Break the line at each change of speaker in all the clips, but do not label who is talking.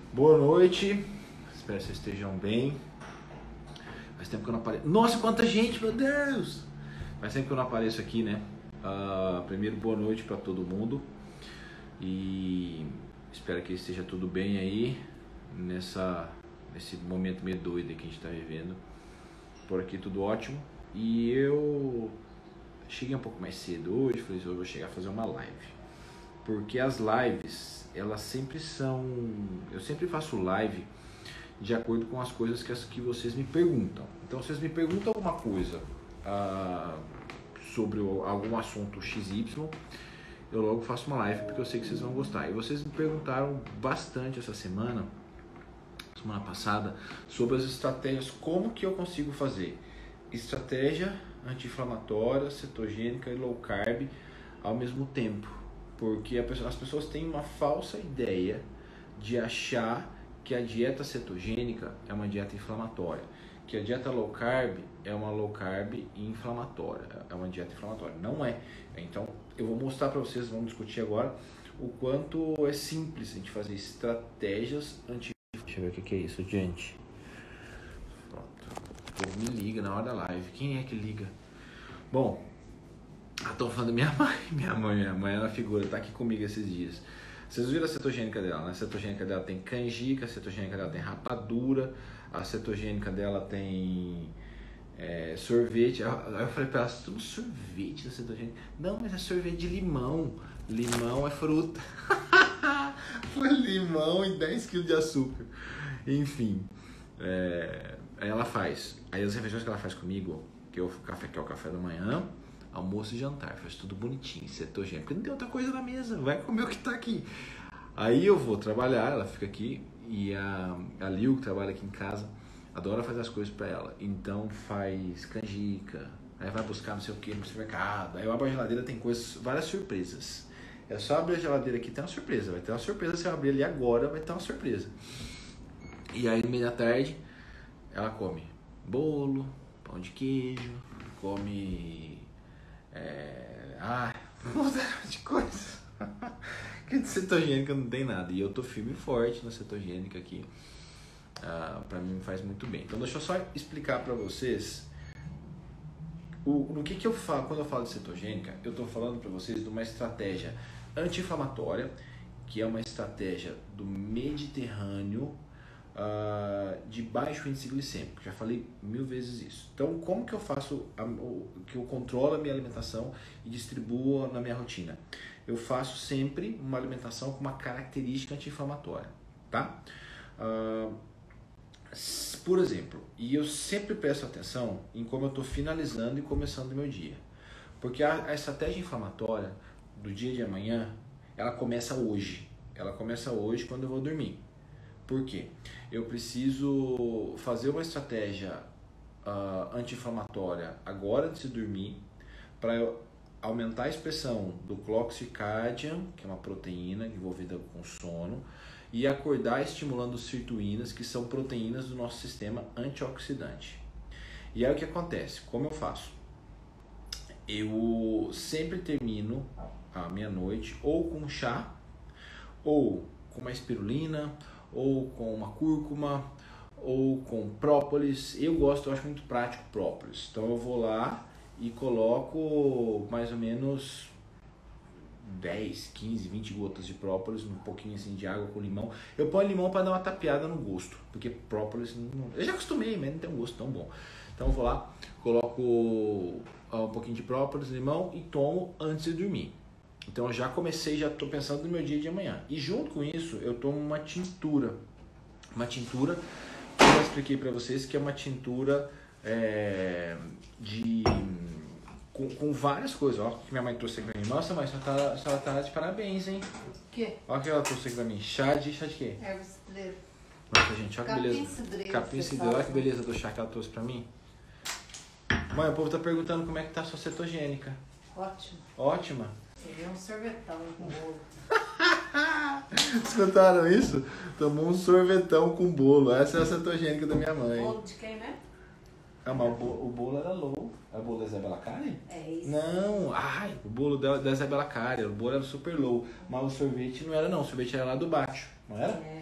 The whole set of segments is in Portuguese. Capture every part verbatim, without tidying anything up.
Boa noite, espero que vocês estejam bem. Faz tempo que eu não apareço. Nossa, quanta gente, meu Deus! Faz tempo que eu não apareço aqui, né? Uh, primeiro, boa noite para todo mundo. E espero que esteja tudo bem aí nessa, nesse momento meio doido que a gente está vivendo. Por aqui tudo ótimo. E eu cheguei um pouco mais cedo hoje, falei, hoje eu vou chegar a fazer uma live. Porque as lives, elas sempre são... Eu sempre faço live de acordo com as coisas que, as, que vocês me perguntam. Então, vocês me perguntam alguma coisa ah, sobre algum assunto X Y, eu logo faço uma live porque eu sei que vocês vão gostar. E vocês me perguntaram bastante essa semana, semana passada, sobre as estratégias, como que eu consigo fazer estratégia anti-inflamatória, cetogênica e low carb ao mesmo tempo. Porque as pessoas têm uma falsa ideia de achar que a dieta cetogênica é uma dieta inflamatória, que a dieta low carb é uma low carb inflamatória, é uma dieta inflamatória. Não é. Então, eu vou mostrar para vocês, vamos discutir agora, o quanto é simples a gente fazer estratégias anti... Deixa eu ver o que é isso, gente. Pronto. Me liga na hora da live. Quem é que liga? Bom... Estou falando da minha mãe, minha mãe, minha mãe, ela figura, tá aqui comigo esses dias. Vocês viram a cetogênica dela, né? A cetogênica dela tem canjica, a cetogênica dela tem rapadura, a cetogênica dela tem é, sorvete. Aí eu falei pra ela, tudo sorvete da cetogênica? Não, mas é sorvete de limão. Limão é fruta. Foi limão e dez quilos de açúcar. Enfim, é, aí ela faz. Aí as refeições que ela faz comigo, que, eu, café, que é o café da manhã, almoço e jantar, faz tudo bonitinho, cetogênico, porque não tem outra coisa na mesa, vai comer o que tá aqui. Aí eu vou trabalhar, ela fica aqui, e a, a Lil, que trabalha aqui em casa, adora fazer as coisas pra ela, então faz canjica, aí vai buscar não sei o que no supermercado, aí eu abro a geladeira, tem coisas, várias surpresas. É só abrir a geladeira aqui, tem uma surpresa, vai ter uma surpresa, se eu abrir ali agora, vai ter uma surpresa. E aí no meio da tarde, ela come bolo, pão de queijo, come... É... Ah, de coisa. Que de cetogênica não tem nada. E eu tô firme e forte na cetogênica aqui. Ah, pra mim faz muito bem. Então deixa eu só explicar pra vocês o, no que que eu falo. Quando eu falo de cetogênica, eu tô falando pra vocês de uma estratégia anti-inflamatória, que é uma estratégia do Mediterrâneo, Uh, de baixo índice glicêmico. Já falei mil vezes isso. Então, como que eu faço, a, o, que eu controlo a minha alimentação e distribuo na minha rotina? Eu faço sempre uma alimentação com uma característica anti-inflamatória, tá? Uh, por exemplo, e eu sempre presto atenção em como eu estou finalizando e começando o meu dia. Porque a, a estratégia inflamatória do dia de amanhã, ela começa hoje. Ela começa hoje quando eu vou dormir. Por quê? Eu preciso fazer uma estratégia uh, anti-inflamatória agora antes de dormir para aumentar a expressão do cloxicárdia, que é uma proteína envolvida com sono, e acordar estimulando sirtuínas, que são proteínas do nosso sistema antioxidante. E aí o que acontece? Como eu faço? Eu sempre termino a meia-noite ou com chá, ou com uma espirulina, ou com uma cúrcuma, ou com própolis. Eu gosto, eu acho muito prático própolis. Então eu vou lá e coloco mais ou menos dez, quinze, vinte gotas de própolis, um pouquinho assim de água com limão. Eu ponho limão para dar uma tapeada no gosto, porque própolis, não... eu já acostumei, mas não tem um gosto tão bom. Então eu vou lá, coloco um pouquinho de própolis, limão e tomo antes de dormir. Então eu já comecei, já estou pensando no meu dia de amanhã. E junto com isso eu tomo uma tintura. Uma tintura que eu já expliquei para vocês que é uma tintura é, de, com, com várias coisas. Ó, que minha mãe trouxe aqui para mim. Nossa, mãe, você tá, você tá de parabéns, hein?
O quê?
Olha o que ela trouxe aqui para mim. Chá de, chá de quê?
Erva cidreira.
Nossa, gente, olha que beleza.
Capim cidreira.
Capim cidreira. Olha que beleza do chá que ela trouxe para mim. Mãe, o povo tá perguntando como é que tá a sua cetogênica.
Ótimo.
Ótima.
É um sorvetão com bolo.
Escutaram isso? Tomou um sorvetão com bolo. Essa é a cetogênica da minha mãe.
Bolo de quem, né?
Ah, mas o bolo, o bolo era low. É o bolo da Isabela Cari?
É isso.
Não, ai, o bolo da, da Isabela Cari. O bolo era super low. Mas o sorvete não era não. O sorvete era lá do baixo, não era?
É.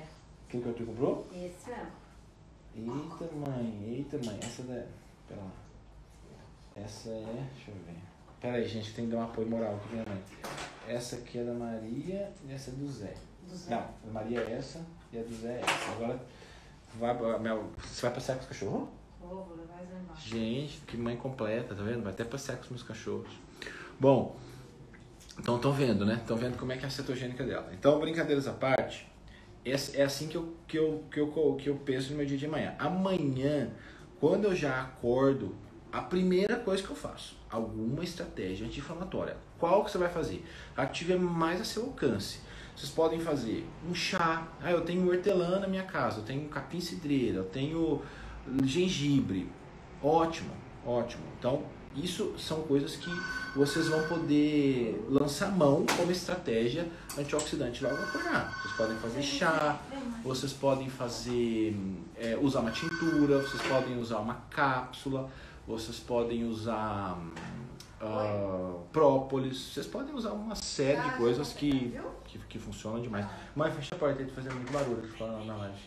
Aquilo que o Arthur comprou?
Esse mesmo.
Eita mãe, eita mãe, essa da... Pera lá. Essa é... Deixa eu ver. Pera aí, gente, tem que dar um apoio moral aqui pra minha mãe. Essa aqui é da Maria e essa é do Zé.
Do Zé.
Não, a Maria é essa e a do Zé é essa. Agora, vai, meu, você vai passear com os cachorros?
Vou, vou levar eles lá embaixo.
Gente, que mãe completa, tá vendo? Vai até passear com os meus cachorros. Bom, então estão vendo, né? Estão vendo como é que é a cetogênica dela. Então, brincadeiras à parte, é assim que eu, que eu, que eu, que eu penso no meu dia de manhã. Amanhã, quando eu já acordo, a primeira coisa que eu faço, alguma estratégia anti-inflamatória. Qual que você vai fazer? A que tiver mais a seu alcance. Vocês podem fazer um chá. Ah, eu tenho hortelã na minha casa, eu tenho capim-cidreira, eu tenho gengibre. Ótimo, ótimo. Então, isso são coisas que vocês vão poder lançar mão como estratégia antioxidante logo ao acordar. Vocês podem fazer chá, vocês podem fazer, é, usar uma tintura, vocês podem usar uma cápsula, vocês podem usar uh, própolis, vocês podem usar uma série de coisas que, que, que funcionam demais. Mãe, fecha a porta aí, tô fazendo muito barulho na live.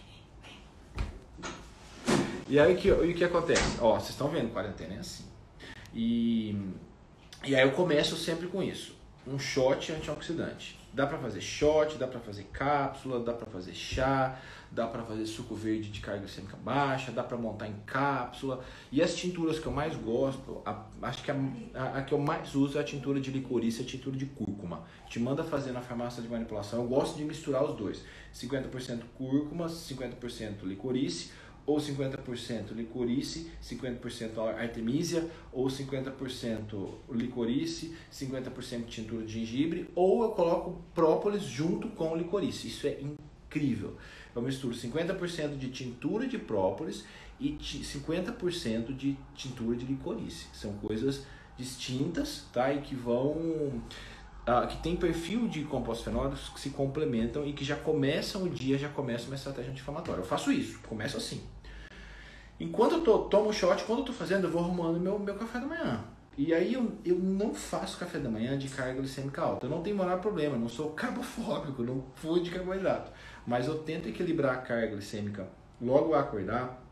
E aí o que, o que acontece? Ó, vocês estão vendo, quarentena é assim. E, e aí eu começo sempre com isso. Um shot antioxidante. Dá pra fazer shot, dá pra fazer cápsula, dá pra fazer chá, dá pra fazer suco verde de carga glicêmica baixa, dá pra montar em cápsula. E as tinturas que eu mais gosto, a, acho que a, a, a que eu mais uso é a tintura de licorice e a tintura de cúrcuma. Te manda fazer na farmácia de manipulação. Eu gosto de misturar os dois. cinquenta por cento cúrcuma, cinquenta por cento licorice, ou cinquenta por cento licorice, cinquenta por cento artemisia, ou cinquenta por cento licorice, cinquenta por cento tintura de gengibre, ou eu coloco própolis junto com licorice. Isso é incrível. Eu misturo cinquenta por cento de tintura de própolis e cinquenta por cento de tintura de licorice. São coisas distintas, tá? E que vão... Uh, que tem perfil de compostos fenólicos que se complementam e que já começam o dia, já começam uma estratégia anti-inflamatória. Eu faço isso, começo assim. Enquanto eu tô, tomo o shot, quando eu tô fazendo, eu vou arrumando meu, meu café da manhã. E aí eu, eu não faço café da manhã de carga glicêmica alta. Eu não tenho o menor problema, eu não sou carbofóbico, não fui de carboidrato. Mas eu tento equilibrar a carga glicêmica logo ao acordar,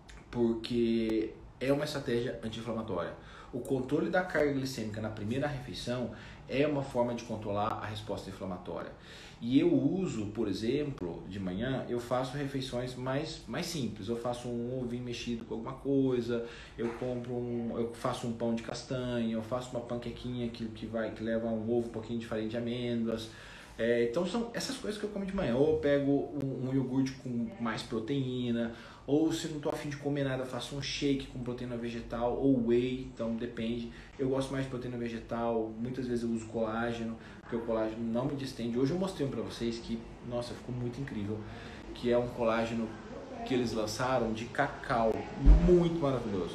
porque é uma estratégia anti-inflamatória. O controle da carga glicêmica na primeira refeição é uma forma de controlar a resposta inflamatória. E eu uso, por exemplo, de manhã, eu faço refeições mais, mais simples. Eu faço um ovinho mexido com alguma coisa, eu compro um, eu faço um pão de castanha, eu faço uma panquequinha que, que, vai, que leva um ovo, um pouquinho de farinha de amêndoas. É, então são essas coisas que eu como de manhã. Ou eu pego um, um iogurte com mais proteína, ou se não estou afim de comer nada, eu faço um shake com proteína vegetal ou whey, então depende. Eu gosto mais de proteína vegetal, muitas vezes eu uso colágeno, porque o colágeno não me distende. Hoje eu mostrei um para vocês que, nossa, ficou muito incrível, que é um colágeno que eles lançaram de cacau, muito maravilhoso.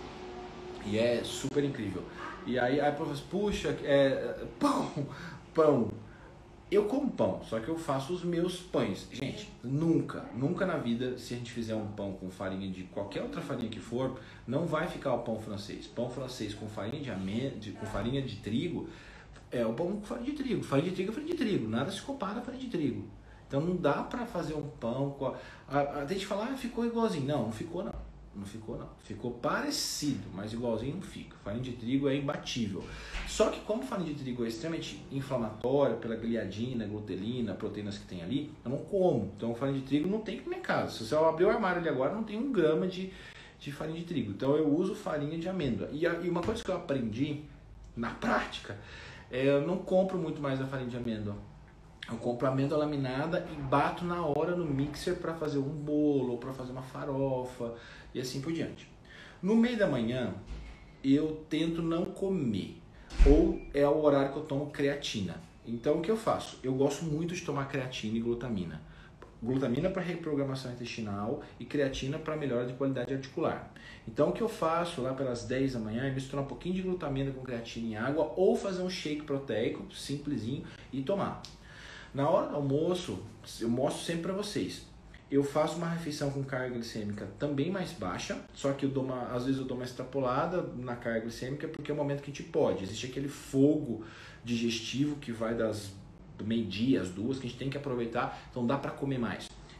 E é super incrível. E aí, aí professor, puxa, é, pão, pão. Eu como pão, só que eu faço os meus pães. Gente, nunca, nunca na vida, se a gente fizer um pão com farinha de qualquer outra farinha que for, não vai ficar o pão francês. Pão francês com farinha de amêndoa, com farinha de trigo, é o pão com farinha de trigo. Farinha de trigo é farinha de trigo, nada se compara a farinha de trigo. Então não dá pra fazer um pão com a... a, a gente fala, ah, ficou igualzinho. Não, não ficou não. Não ficou não. Ficou parecido, mas igualzinho não fica. Farinha de trigo é imbatível. Só que como farinha de trigo é extremamente inflamatória pela gliadina, glutelina, proteínas que tem ali, eu não como. Então farinha de trigo não tem na minha casa. Se você abrir o armário ali agora, não tem um grama de, de farinha de trigo. Então eu uso farinha de amêndoa. E, a, e uma coisa que eu aprendi na prática, é, eu não compro muito mais a farinha de amêndoa. Eu compro amêndoa laminada e bato na hora no mixer para fazer um bolo ou para fazer uma farofa e assim por diante. No meio da manhã, eu tento não comer, ou é o horário que eu tomo creatina. Então o que eu faço? Eu gosto muito de tomar creatina e glutamina. Glutamina para reprogramação intestinal e creatina para melhora de qualidade articular. Então o que eu faço lá pelas dez da manhã é misturar um pouquinho de glutamina com creatina em água ou fazer um shake proteico simplesinho e tomar. Na hora do almoço, eu mostro sempre para vocês. Eu faço uma refeição com carga glicêmica também mais baixa, só que eu dou uma, às vezes eu dou uma extrapolada na carga glicêmica porque é o momento que a gente pode. Existe aquele fogo digestivo que vai das do meio-dia às duas, que a gente tem que aproveitar, então dá para comer mais.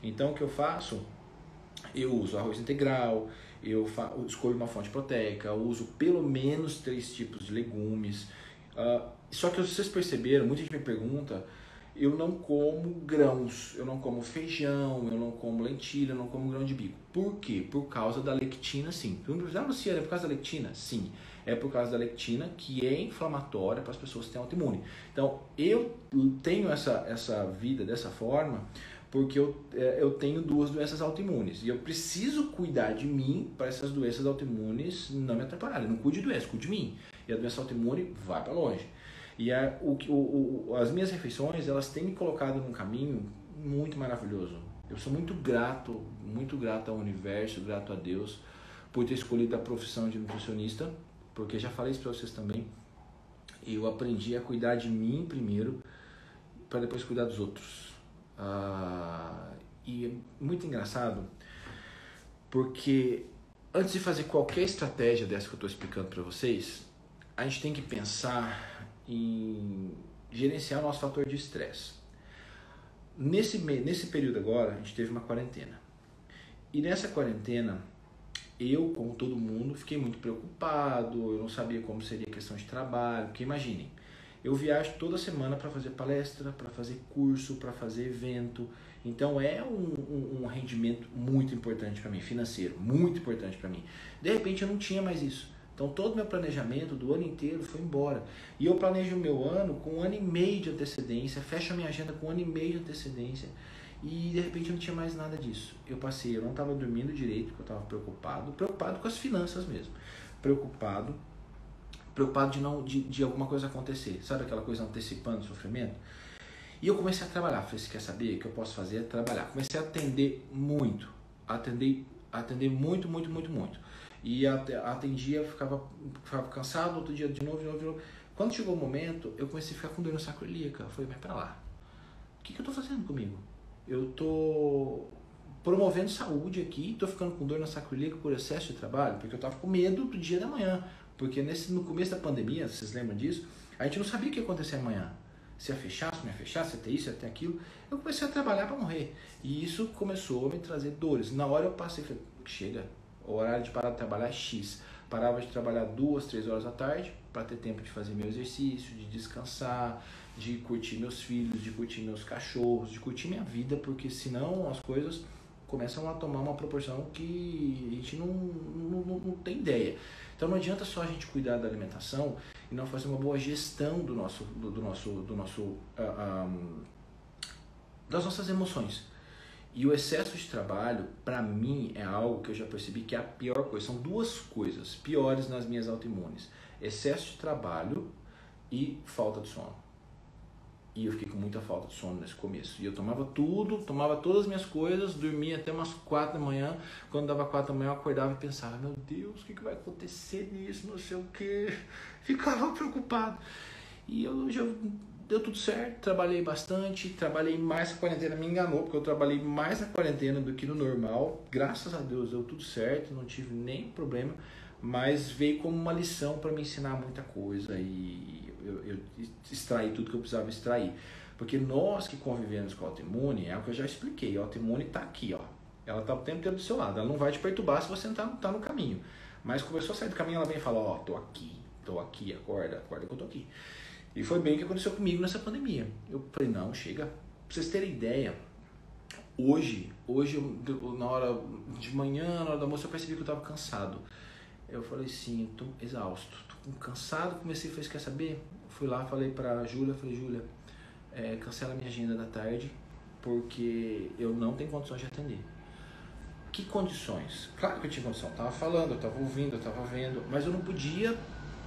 Então, o que eu faço? Eu uso arroz integral, eu fa- eu escolho uma fonte proteica, eu uso pelo menos três tipos de legumes. Uh, só que vocês perceberam, muita gente me pergunta, eu não como grãos, eu não como feijão, eu não como lentilha, eu não como grão de bico. Por quê? Por causa da lectina, sim. Ah, Luciana, é por causa da lectina? Sim. É por causa da lectina, que é inflamatória para as pessoas que têm autoimune. Então, eu tenho essa, essa vida dessa forma porque eu, eu tenho duas doenças autoimunes e eu preciso cuidar de mim para essas doenças autoimunes não me atrapalharem. Eu não cuide de doença, cuide de mim. E a doença autoimune vai para longe. E a, o, o, o, as minhas refeições, elas têm me colocado num caminho muito maravilhoso. Eu sou muito grato, muito grato ao universo, grato a Deus por ter escolhido a profissão de nutricionista, porque já falei isso para vocês também. Eu aprendi a cuidar de mim primeiro, para depois cuidar dos outros. Ah, e é muito engraçado, porque antes de fazer qualquer estratégia dessa que eu estou explicando para vocês, a gente tem que pensar em gerenciar o nosso fator de estresse. Nesse, nesse período agora, a gente teve uma quarentena. E nessa quarentena, eu, como todo mundo, fiquei muito preocupado, eu não sabia como seria a questão de trabalho, porque imaginem, eu viajo toda semana para fazer palestra, para fazer curso, para fazer evento, então é um, um, um rendimento muito importante para mim, financeiro, muito importante para mim. De repente eu não tinha mais isso, então todo o meu planejamento do ano inteiro foi embora. E eu planejo o meu ano com um ano e meio de antecedência, fecho a minha agenda com um ano e meio de antecedência, e de repente eu não tinha mais nada disso. Eu passei, eu não estava dormindo direito, porque eu estava preocupado, preocupado com as finanças mesmo, preocupado, preocupado de, não, de, de alguma coisa acontecer, sabe aquela coisa antecipando o sofrimento? E eu comecei a trabalhar, falei, você quer saber o que eu posso fazer? É trabalhar. Comecei a atender muito, atender, atender muito, muito, muito, muito. E atendia, ficava, ficava cansado, outro dia de novo, de novo, de novo. Quando chegou o momento, eu comecei a ficar com dor no sacro ilíaco. Eu falei, vai pra lá. O que, que eu tô fazendo comigo? Eu tô promovendo saúde aqui, tô ficando com dor no sacro ilíaco por excesso de trabalho, porque eu tava com medo do dia da manhã. Porque nesse, no começo da pandemia, vocês lembram disso? A gente não sabia o que ia acontecer amanhã. Se ia fechar, se não ia fechar, se ia ter isso, se ia ter aquilo. Eu comecei a trabalhar para morrer. E isso começou a me trazer dores. Na hora eu passei e falei, chega, o horário de parar de trabalhar é X. Parava de trabalhar duas, três horas da tarde para ter tempo de fazer meu exercício, de descansar, de curtir meus filhos, de curtir meus cachorros, de curtir minha vida, porque senão as coisas começam a tomar uma proporção que a gente não, não, não, não tem ideia. Então não adianta só a gente cuidar da alimentação e não fazer uma boa gestão do nosso, do, do nosso, do nosso, uh, um, das nossas emoções. E o excesso de trabalho, para mim, é algo que eu já percebi que é a pior coisa. São duas coisas piores nas minhas autoimunes: excesso de trabalho e falta de sono. E eu fiquei com muita falta de sono nesse começo. E eu tomava tudo, tomava todas as minhas coisas, dormia até umas quatro da manhã. Quando dava quatro da manhã eu acordava e pensava, meu Deus, o que, que vai acontecer nisso, não sei o que. Ficava preocupado. E eu já deu tudo certo, trabalhei bastante, trabalhei mais. A quarentena me enganou, porque eu trabalhei mais na quarentena do que no normal. Graças a Deus deu tudo certo, não tive nem problema. Mas veio como uma lição para me ensinar muita coisa e eu, eu extraí tudo que eu precisava extrair. Porque nós que convivemos com a autoimune, é o que eu já expliquei, a autoimune está aqui, ó. Ela está o tempo inteiro do seu lado, ela não vai te perturbar se você não está tá no caminho. Mas começou a sair do caminho, ela vem e fala, ó, tô aqui, tô aqui, acorda, acorda que eu tô aqui. E foi bem o que aconteceu comigo nessa pandemia. Eu falei, não, chega. Pra vocês terem ideia, hoje, hoje na hora de manhã, na hora do almoço, eu percebi que eu estava cansado. Eu falei assim, eu tô exausto, tô cansado, comecei a fazer, quer saber? Fui lá, falei pra Júlia, falei, Júlia, é, cancela minha agenda da tarde, porque eu não tenho condições de atender. Que condições? Claro que eu tinha condição, eu tava falando, eu tava ouvindo, eu tava vendo, mas eu não podia,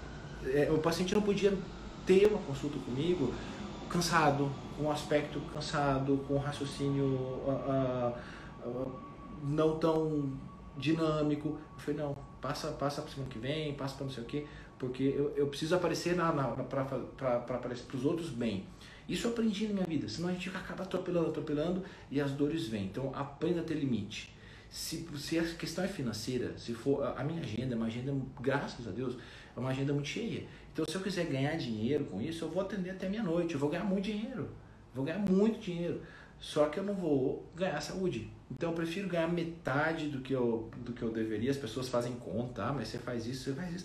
é, o paciente não podia ter uma consulta comigo cansado, com um aspecto cansado, com um raciocínio uh, uh, uh, não tão dinâmico. Eu falei, não, passa, passa para o semana que vem, passa para não sei o quê, porque eu, eu preciso aparecer na, na, para aparecer para os outros bem. Isso eu aprendi na minha vida, senão a gente acaba atropelando, atropelando e as dores vêm. Então aprenda a ter limite. Se, se a questão é financeira, se for a minha agenda, é uma agenda, graças a Deus, é uma agenda muito cheia. Então se eu quiser ganhar dinheiro com isso, eu vou atender até meia-noite, eu vou ganhar muito dinheiro, vou ganhar muito dinheiro. só que eu não vou ganhar saúde. Então eu prefiro ganhar metade do que eu, do que eu deveria. As pessoas fazem conta, ah, mas você faz isso, você faz isso.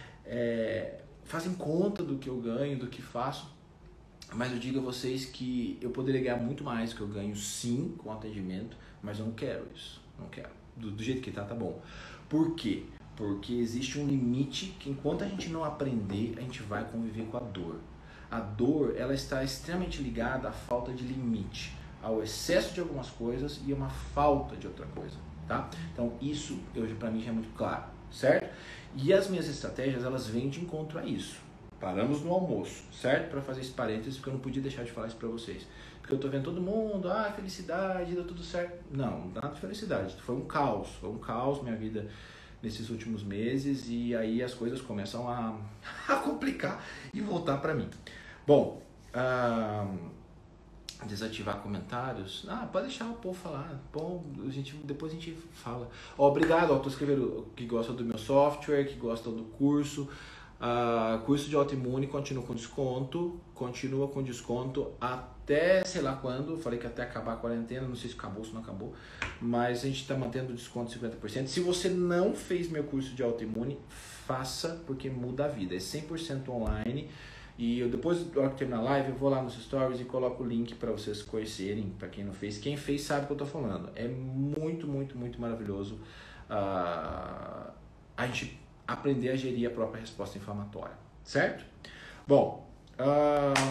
É, fazem conta do que eu ganho, do que faço. Mas eu digo a vocês que eu poderia ganhar muito mais do que eu ganho, sim, com atendimento, mas eu não quero isso. Não quero. Do, do jeito que tá, tá bom. Por quê? Porque existe um limite que enquanto a gente não aprender, a gente vai conviver com a dor. A dor, ela está extremamente ligada à falta de limite, ao excesso de algumas coisas e a uma falta de outra coisa, tá? Então isso, para mim, já é muito claro, certo? E as minhas estratégias, elas vêm de encontro a isso. Paramos no almoço, certo? Para fazer esse parênteses, porque eu não podia deixar de falar isso para vocês. Porque eu tô vendo todo mundo, ah, felicidade, deu tudo certo. Não, não dá nada de felicidade. Foi um caos, foi um caos minha vida nesses últimos meses e aí as coisas começam a, a complicar e voltar para mim. Bom, ah, desativar comentários. Ah, pode deixar o povo falar. Bom, a gente, depois a gente fala. Oh, obrigado, ó, tô escrevendo que gostam do meu software, que gostam do curso. Uh, curso de autoimune continua com desconto, continua com desconto até sei lá quando. Eu falei que até acabar a quarentena, não sei se acabou ou se não acabou, mas a gente está mantendo o desconto de cinquenta por cento. Se você não fez meu curso de autoimune, faça, porque muda a vida. É cem por cento online e eu, depois da hora que terminar a live eu vou lá nos stories e coloco o link para vocês conhecerem, para quem não fez. Quem fez sabe o que eu estou falando. É muito, muito, muito maravilhoso uh, a gente aprender a gerir a própria resposta inflamatória, certo? Bom, uh,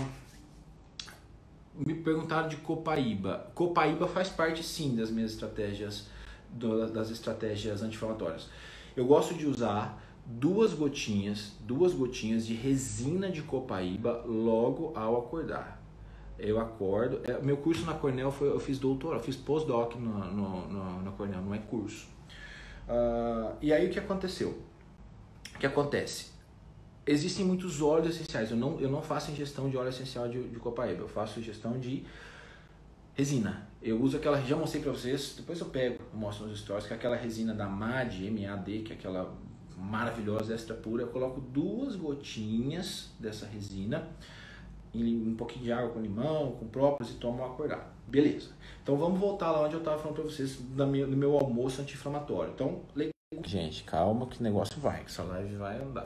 me perguntaram de copaíba. Copaíba faz parte sim das minhas estratégias, do, das estratégias anti-inflamatórias. Eu gosto de usar duas gotinhas, duas gotinhas de resina de copaíba logo ao acordar. Eu acordo, é, meu curso na Cornell foi, eu fiz doutorado, eu fiz pós-doc no, no, no, na Cornell, não é curso. Uh, e aí o que aconteceu? O que acontece? Existem muitos óleos essenciais. Eu não, eu não faço ingestão de óleo essencial de, de copaíba. Eu faço ingestão de resina. Eu uso aquela, já mostrei pra vocês, depois eu pego, eu mostro nos stories, que é aquela resina da M A D, M A D, que é aquela maravilhosa, extra pura. Eu coloco duas gotinhas dessa resina em um pouquinho de água com limão, com própolis e tomo ao acordar. Beleza. Então vamos voltar lá onde eu estava falando pra vocês do meu, do meu almoço anti-inflamatório. Então, legal. Gente, calma que o negócio vai, que essa live vai andar.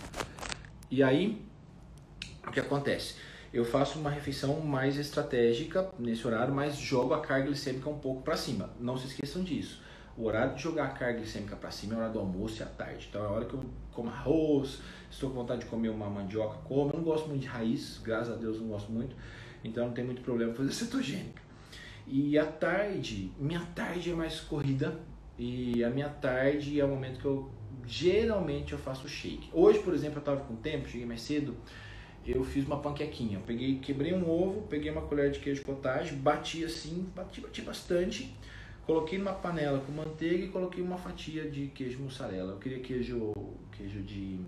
E aí, o que acontece? Eu faço uma refeição mais estratégica nesse horário, mas jogo a carga glicêmica um pouco para cima. Não se esqueçam disso. O horário de jogar a carga glicêmica para cima é a hora do almoço e à tarde. Então é a hora que eu como arroz, estou com vontade de comer uma mandioca, como. Eu não gosto muito de raiz, graças a Deus não gosto muito. Então não tem muito problema fazer cetogênica. E à tarde, minha tarde é mais corrida. E a minha tarde é o momento que eu geralmente eu faço shake. Hoje, por exemplo, eu estava com tempo, cheguei mais cedo, eu fiz uma panquequinha. Eu peguei, quebrei um ovo, peguei uma colher de queijo cottage, bati assim, bati, bati bastante, coloquei numa panela com manteiga e coloquei uma fatia de queijo mussarela. Eu queria queijo, queijo de,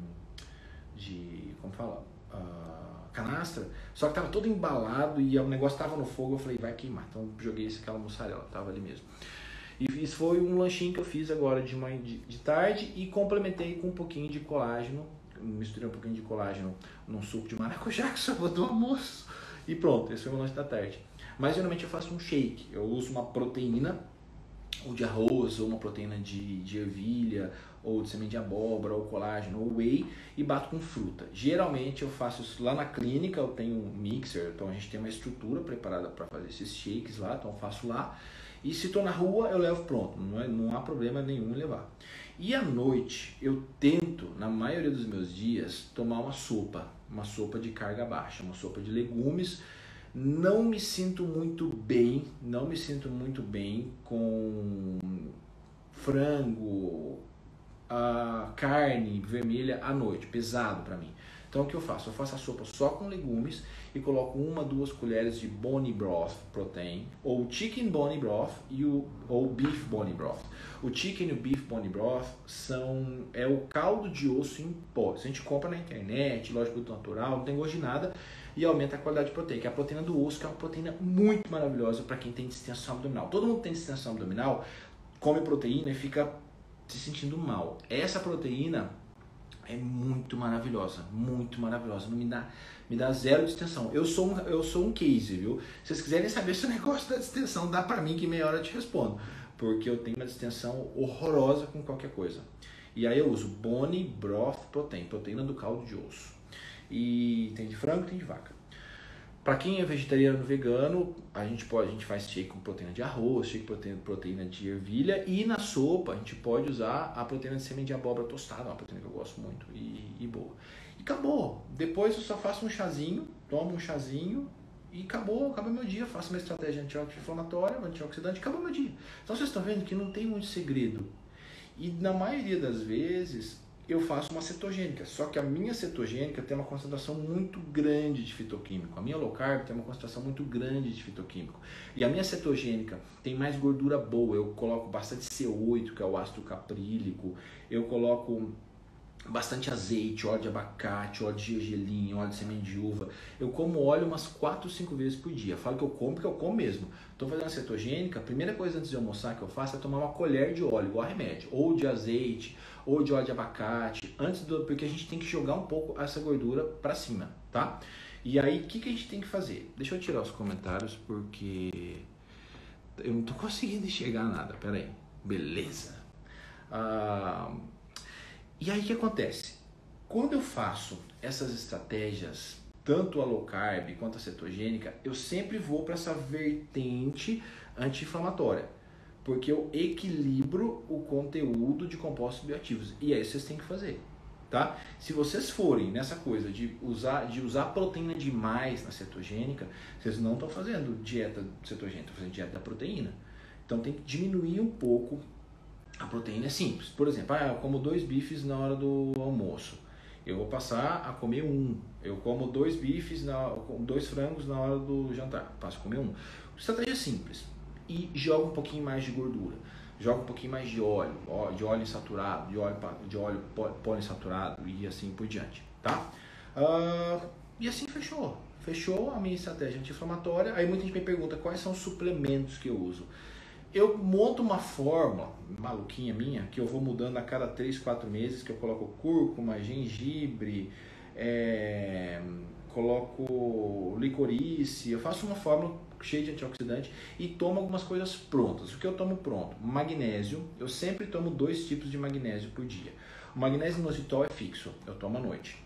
de como fala, uh, canastra, só que tava todo embalado e o negócio tava no fogo, eu falei, vai queimar. Então joguei esse, aquela mussarela, tava ali mesmo. E isso foi um lanchinho que eu fiz agora de, manhã, de, de tarde e complementei com um pouquinho de colágeno. Misturei um pouquinho de colágeno num suco de maracujá que sobrou do almoço. E pronto, esse foi o lanche da tarde. Mas geralmente eu faço um shake. Eu uso uma proteína, ou de arroz, ou uma proteína de, de ervilha, ou de semente de abóbora, ou colágeno, ou whey, e bato com fruta. Geralmente eu faço isso lá na clínica, eu tenho um mixer, então a gente tem uma estrutura preparada para fazer esses shakes lá, então eu faço lá. E se estou na rua, eu levo pronto, não, é, não há problema nenhum em levar. E à noite, eu tento, na maioria dos meus dias, tomar uma sopa, uma sopa de carga baixa, uma sopa de legumes. Não me sinto muito bem, não me sinto muito bem com frango, a carne vermelha à noite, pesado para mim. Então o que eu faço? Eu faço a sopa só com legumes e coloco uma, duas colheres de bone broth protein, ou chicken bone broth e o, ou beef bone broth. O chicken e o beef bone broth são, é o caldo de osso em pó. Isso a gente compra na internet, loja de produto natural, não tem gosto de nada e aumenta a qualidade proteica. A proteína do osso, que é uma proteína muito maravilhosa para quem tem distensão abdominal. Todo mundo tem distensão abdominal, come proteína e fica se sentindo mal. Essa proteína é muito maravilhosa, muito maravilhosa, não me dá, me dá zero distensão. Eu sou um, eu sou um case, viu? Se vocês quiserem saber se o negócio da distensão, dá pra mim que meia hora eu te respondo, porque eu tenho uma distensão horrorosa com qualquer coisa. E aí eu uso Bone Broth Protein, proteína do caldo de osso. E tem de frango, tem de vaca. Para quem é vegetariano vegano, a gente pode, a gente faz shake com proteína de arroz, shake com proteína, proteína de ervilha, e na sopa a gente pode usar a proteína de semente de abóbora tostada, uma proteína que eu gosto muito e, e boa. E acabou. Depois eu só faço um chazinho, tomo um chazinho e acabou, acabou meu dia. Faço uma estratégia anti-inflamatória, antioxidante, acabou meu dia. Então vocês estão vendo que não tem muito segredo. E na maioria das vezes eu faço uma cetogênica, só que a minha cetogênica tem uma concentração muito grande de fitoquímico. A minha low carb tem uma concentração muito grande de fitoquímico. E a minha cetogênica tem mais gordura boa. Eu coloco bastante C oito, que é o ácido caprílico. Eu coloco bastante azeite, óleo de abacate, óleo de gergelim, óleo de semente de uva. Eu como óleo umas quatro, cinco vezes por dia. Falo que eu como porque eu como mesmo. Estou fazendo a cetogênica, a primeira coisa antes de almoçar que eu faço é tomar uma colher de óleo, igual remédio, ou de azeite, ou de óleo de abacate, antes do, porque a gente tem que jogar um pouco essa gordura para cima, tá? E aí, o que, que a gente tem que fazer? Deixa eu tirar os comentários, porque eu não tô conseguindo enxergar nada, pera aí. Beleza. Ah... E aí o que acontece? Quando eu faço essas estratégias, tanto a low carb quanto a cetogênica, eu sempre vou para essa vertente anti-inflamatória, porque eu equilibro o conteúdo de compostos bioativos. E é isso que vocês têm que fazer, tá? Se vocês forem nessa coisa de usar, de usar proteína demais na cetogênica, vocês não estão fazendo dieta cetogênica, estão fazendo dieta da proteína. Então tem que diminuir um pouco. A proteína é simples. Por exemplo, ah, eu como dois bifes na hora do almoço. Eu vou passar a comer um. Eu como dois bifes, na, dois frangos na hora do jantar. Passo a comer um. Estratégia simples. E joga um pouquinho mais de gordura. Joga um pouquinho mais de óleo. De óleo insaturado, de óleo, de óleo poliinsaturado e assim por diante. Tá? Uh, e assim fechou. Fechou a minha estratégia anti-inflamatória. Aí muita gente me pergunta quais são os suplementos que eu uso. Eu monto uma fórmula maluquinha minha, que eu vou mudando a cada três, quatro meses, que eu coloco cúrcuma, gengibre, é, coloco licorice, eu faço uma fórmula cheia de antioxidante e tomo algumas coisas prontas. O que eu tomo pronto? Magnésio, eu sempre tomo dois tipos de magnésio por dia. O magnésio inositol é fixo, eu tomo à noite.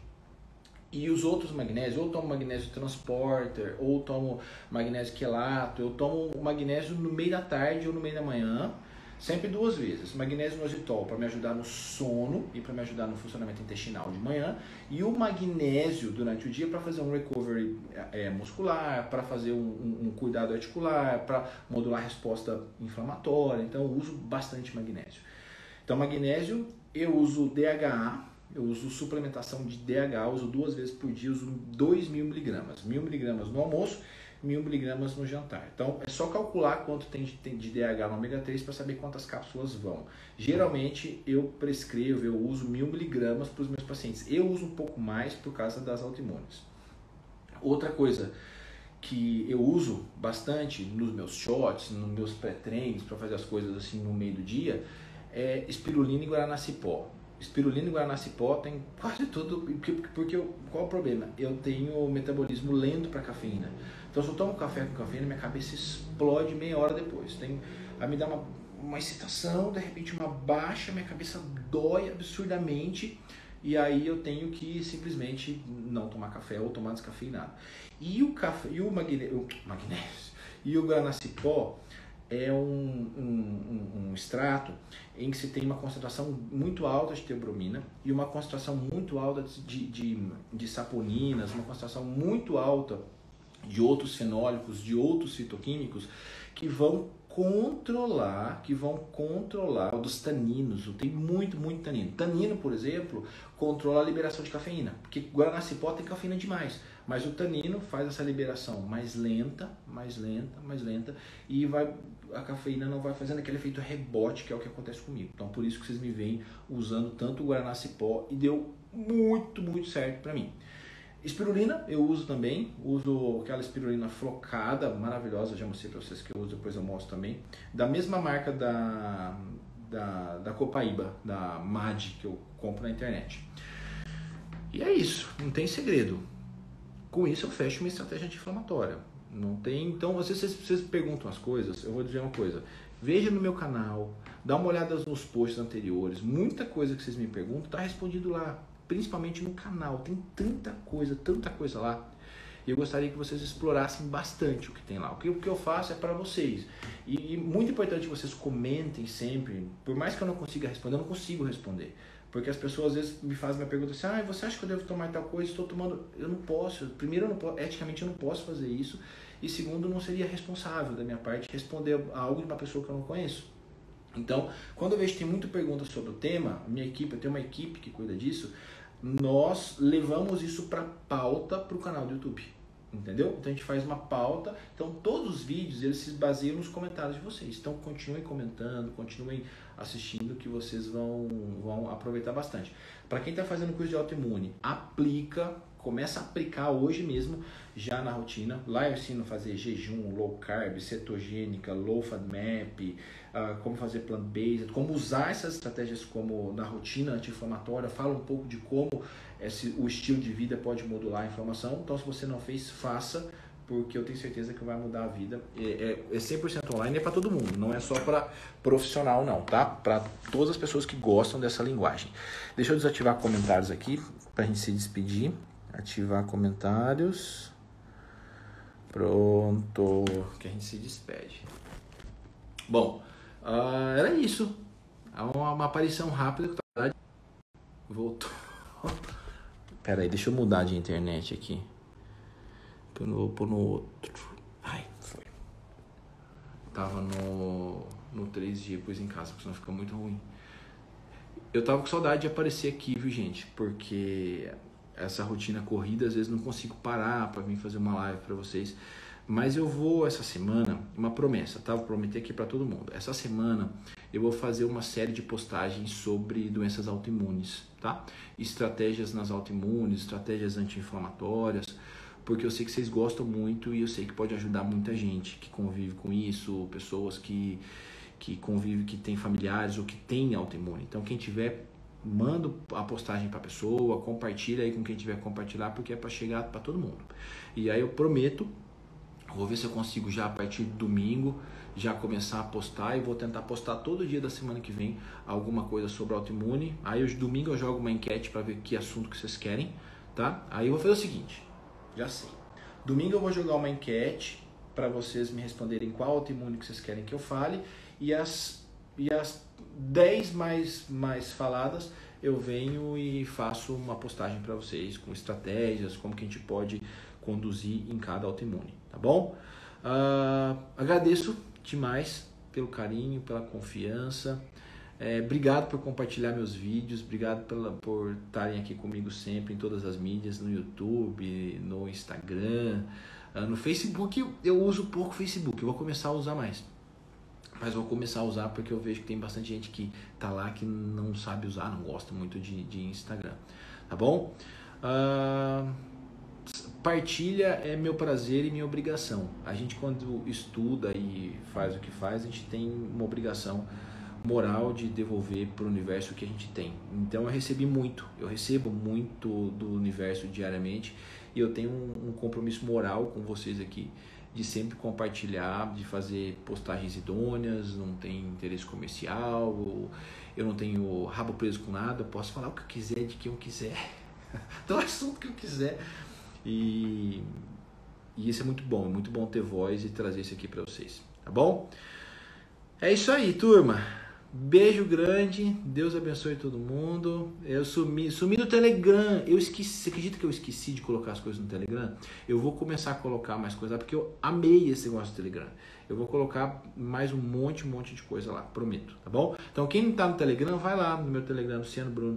E os outros magnésios, ou tomo magnésio transporter, ou tomo magnésio quelato, eu tomo o magnésio no meio da tarde ou no meio da manhã, sempre duas vezes. Magnésio inositol para me ajudar no sono e para me ajudar no funcionamento intestinal de manhã, e o magnésio durante o dia para fazer um recovery é, muscular, para fazer um, um, um cuidado articular, para modular a resposta inflamatória. Então eu uso bastante magnésio. Então magnésio eu uso D H A. Eu uso suplementação de D H A, uso duas vezes por dia, uso dois mil miligramas. mil miligramas no almoço, mil miligramas no jantar. Então é só calcular quanto tem de, tem de D H A no ômega três para saber quantas cápsulas vão. Geralmente eu prescrevo, eu uso mil miligramas para os meus pacientes. Eu uso um pouco mais por causa das autoimunes. Outra coisa que eu uso bastante nos meus shots, nos meus pré-treinos, para fazer as coisas assim no meio do dia, é espirulina e guaranacipó. Espirulina e guaranacipó tem quase tudo, porque, porque eu, qual é o problema? Eu tenho metabolismo lento para cafeína. Então se eu tomo café com cafeína, minha cabeça explode meia hora depois. Tem, aí me dá uma, uma excitação, de repente uma baixa, minha cabeça dói absurdamente, e aí eu tenho que simplesmente não tomar café ou tomar descafeinado. E o café, e o magnésio, o magnésio e o guaranacipó é um, um, um, um extrato em que se tem uma concentração muito alta de teobromina e uma concentração muito alta de, de, de saponinas, uma concentração muito alta de outros fenólicos, de outros fitoquímicos que vão controlar, que vão controlar dos taninos. Tem muito, muito tanino. Tanino, por exemplo, controla a liberação de cafeína, porque guaranacipó tem cafeína demais, mas o tanino faz essa liberação mais lenta, mais lenta, mais lenta, e vai, a cafeína não vai fazendo aquele efeito rebote, que é o que acontece comigo. Então por isso que vocês me veem usando tanto o guaranacipó e deu muito, muito certo para mim. Espirulina eu uso também, uso aquela espirulina flocada, maravilhosa, já mostrei para vocês que eu uso, depois eu mostro também, da mesma marca da, da, da Copaíba, da M A D, que eu compro na internet. E é isso, não tem segredo. Com isso eu fecho uma estratégia anti-inflamatória. Não tem, então, às vezes vocês perguntam as coisas, eu vou dizer uma coisa. Veja no meu canal, dá uma olhada nos posts anteriores, muita coisa que vocês me perguntam está respondido lá, principalmente no canal. Tem tanta coisa, tanta coisa lá. E eu gostaria que vocês explorassem bastante o que tem lá. O que, o que eu faço é para vocês. E, e muito importante que vocês comentem sempre, por mais que eu não consiga responder, eu não consigo responder. Porque as pessoas às vezes me fazem uma pergunta assim, ah, você acha que eu devo tomar tal coisa? Estou tomando. Eu não posso. Primeiro, eu não posso, eticamente eu não posso fazer isso. E segundo, não seria responsável da minha parte responder a algo de uma pessoa que eu não conheço. Então, quando eu vejo que tem muita pergunta sobre o tema, minha equipe, eu tenho uma equipe que cuida disso, nós levamos isso para pauta para o canal do YouTube. Entendeu? Então a gente faz uma pauta. Então todos os vídeos eles se baseiam nos comentários de vocês. Então continuem comentando, continuem assistindo que vocês vão, vão aproveitar bastante. Para quem está fazendo curso de autoimune, aplica, começa a aplicar hoje mesmo já na rotina. Lá eu ensino a fazer jejum, low carb, cetogênica, low FODMAP, uh, como fazer plant-based, como usar essas estratégias como na rotina anti-inflamatória. Falo um pouco de como esse, o estilo de vida pode modular a inflamação. Então se você não fez, faça, porque eu tenho certeza que vai mudar a vida. É, é, é cem por cento online, é para todo mundo, não é só para profissional não, tá? Para todas as pessoas que gostam dessa linguagem. Deixa eu desativar comentários aqui para a gente se despedir. Ativar comentários. Pronto, que a gente se despede. Bom, uh, era isso. Uma, uma aparição rápida que tá... Voltou. Pera aí, deixa eu mudar de internet aqui. Vou pôr no outro. Ai, foi. Tava no, no três G, pus em casa, porque senão fica muito ruim. Eu tava com saudade de aparecer aqui, viu, gente? Porque essa rotina corrida, às vezes não consigo parar para vir fazer uma live para vocês. Mas eu vou essa semana, uma promessa, tá? Vou prometer aqui para todo mundo. Essa semana eu vou fazer uma série de postagens sobre doenças autoimunes, tá? Estratégias nas autoimunes, estratégias anti-inflamatórias, porque eu sei que vocês gostam muito e eu sei que pode ajudar muita gente que convive com isso, pessoas que, que convivem, que tem familiares ou que tem autoimune. Então quem tiver, manda a postagem para a pessoa, compartilha aí com quem tiver compartilhar, porque é para chegar para todo mundo. E aí eu prometo, vou ver se eu consigo já a partir de domingo já começar a postar, e vou tentar postar todo dia da semana que vem alguma coisa sobre autoimune. Aí hoje domingo eu jogo uma enquete para ver que assunto que vocês querem, tá? Aí eu vou fazer o seguinte, já sei. Domingo eu vou jogar uma enquete para vocês me responderem qual autoimune que vocês querem que eu fale, e as e as dez mais mais faladas eu venho e faço uma postagem para vocês com estratégias, como que a gente pode conduzir em cada autoimune, tá bom? Uh, agradeço demais pelo carinho, pela confiança. É, obrigado por compartilhar meus vídeos, obrigado pela, por estarem aqui comigo sempre em todas as mídias, no YouTube, no Instagram, uh, no Facebook. Eu, eu uso pouco o Facebook, eu vou começar a usar mais. Mas vou começar a usar porque eu vejo que tem bastante gente que tá lá que não sabe usar, não gosta muito de, de Instagram, tá bom? Uh, partilha é meu prazer e minha obrigação. A gente, quando estuda e faz o que faz, a gente tem uma obrigação moral de devolver para o universo o que a gente tem. Então eu recebi muito, eu recebo muito do universo diariamente, e eu tenho um, um compromisso moral com vocês aqui, de sempre compartilhar, de fazer postagens idôneas, não tem interesse comercial, eu não tenho rabo preso com nada, eu posso falar o que eu quiser, de quem eu quiser, do assunto que eu quiser. E, e isso é muito bom, é muito bom ter voz e trazer isso aqui para vocês, tá bom? É isso aí, turma. Beijo grande, Deus abençoe todo mundo. Eu sumi, sumi no Telegram. Eu esqueci, você acredita que eu esqueci de colocar as coisas no Telegram? Eu vou começar a colocar mais coisas lá, porque eu amei esse negócio do Telegram. Eu vou colocar mais um monte, um monte de coisa lá, prometo, tá bom? Então quem não tá no Telegram, vai lá no meu Telegram, Luciano Bruno.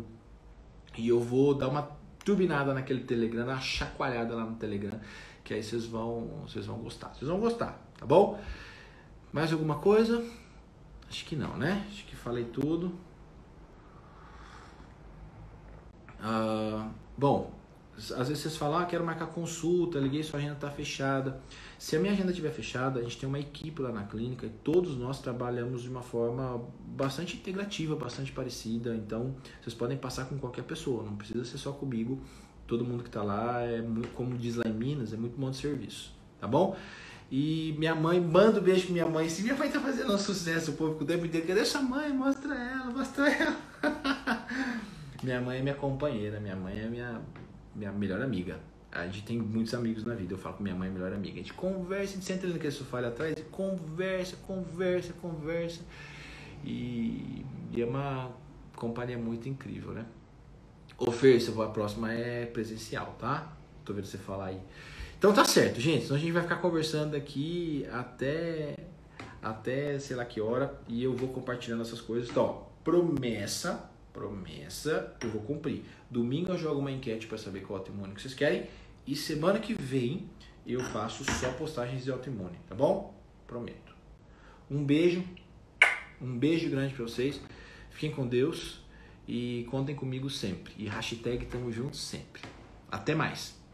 E eu vou dar uma turbinada naquele Telegram, uma chacoalhada lá no Telegram, que aí vocês vão, vocês vão gostar. Vocês vão gostar, tá bom? Mais alguma coisa? Acho que não, né? Acho que falei tudo. Uh, bom, Às vezes vocês falam, ah, quero marcar consulta, liguei, sua agenda está fechada. Se a minha agenda estiver fechada, a gente tem uma equipe lá na clínica e todos nós trabalhamos de uma forma bastante integrativa, bastante parecida. Então, vocês podem passar com qualquer pessoa, não precisa ser só comigo. Todo mundo que está lá, é muito, como diz lá em Minas, é muito bom de serviço, tá bom? E minha mãe, manda um beijo pra minha mãe. Se minha mãe tá fazendo um sucesso, o povo fica o tempo inteiro, cadê sua mãe? Mostra ela, mostra ela. Minha mãe é minha companheira, minha mãe é minha, minha melhor amiga. A gente tem muitos amigos na vida, eu falo com minha mãe é melhor amiga. A gente conversa, a gente senta ali naquele sofá ali atrás, conversa, conversa, conversa. E, e é uma companhia muito incrível, né? Ô Fer, se eu vou a próxima é presencial, tá? Tô vendo você falar aí. Então tá certo, gente. Senão a gente vai ficar conversando aqui até, até sei lá que hora. E eu vou compartilhando essas coisas. Então, ó, promessa, promessa, eu vou cumprir. Domingo eu jogo uma enquete para saber qual autoimune que vocês querem. E semana que vem eu faço só postagens de autoimune, tá bom? Prometo. Um beijo, um beijo grande para vocês. Fiquem com Deus e contem comigo sempre. E hashtag tamo junto sempre. Até mais.